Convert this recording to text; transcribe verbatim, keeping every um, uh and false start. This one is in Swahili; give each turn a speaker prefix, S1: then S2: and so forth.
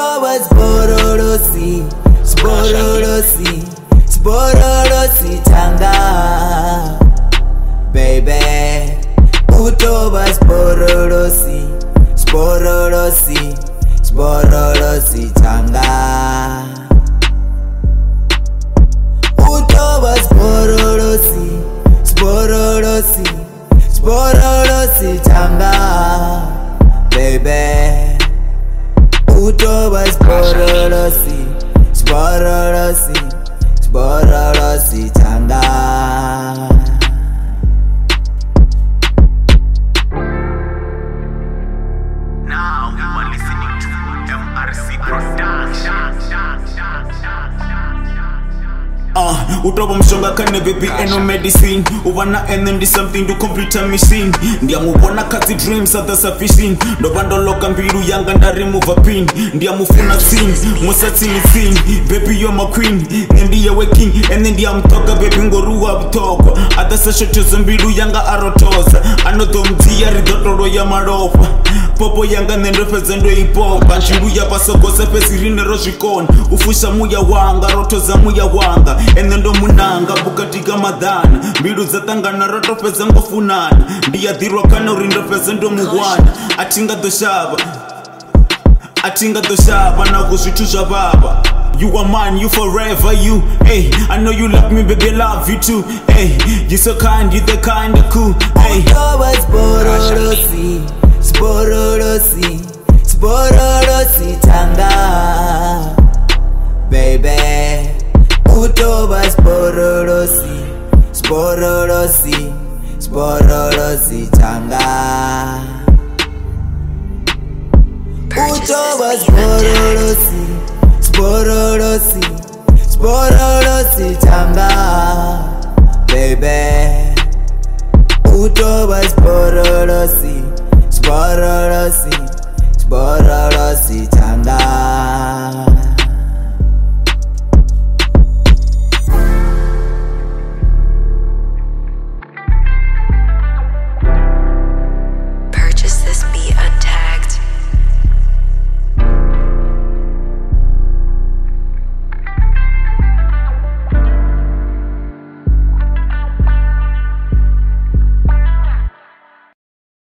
S1: Utoba Tshiborolosi, Tshiborolosi, Tshiborolosi tanga, baby. Utoba Tshiborolosi, Tshiborolosi, Tshiborolosi tanga. Utoba Tshiborolosi, Tshiborolosi, Tshiborolosi tanga, baby. Utoba Tshiborolosi, Tshiborolosi, Tshiborolosi tanga.
S2: Now you are listening to M R C Production.
S3: Uh, utoba mshonga kane baby and no medicine. Uwana and then do something to complete a missing. Ndiya mubona kazi dreams are the sufficient. No bando loka mbiru yanga nda remove a pin. Ndiya mufuna scene, musati ni scene. Baby you're my queen, ndiya waking. And then ndiya mtoka baby ngoruwa mtoko. Ada sasho chozo mbiru yanga arotosa. Anoto mtia ridotoro ya maropa. Popo yanga nendofeza ndo ipopa. Nshiru ya pasoko sepesi rine roshikon. Ufusha muya wanga, rotoza muya wanga. Ene ndo munanga bukatika madhana. Mbiru zatangana rotofeza ngofunana. Ndiya dhirwa kana urindofeza ndo muwana. Atinga doshaba, atinga doshaba na kuzitusha baba. You are mine, you forever, you. Hey, I know you love me, baby, I love you too. Hey, you so kind, you the kind of cool. Hey,
S1: Utoba Tshiborolosi, Tshiborolosi, Tshiborolosi tanga, baby. Utoba Tshiborolosi, Tshiborolosi, Tshiborolosi tanga. Utoba Tshiborolosi, Tshiborolosi, Tshiborolosi tanga, baby. Utoba Tshiborolosi, Tshiborolosi, Tshiborolosi tanga.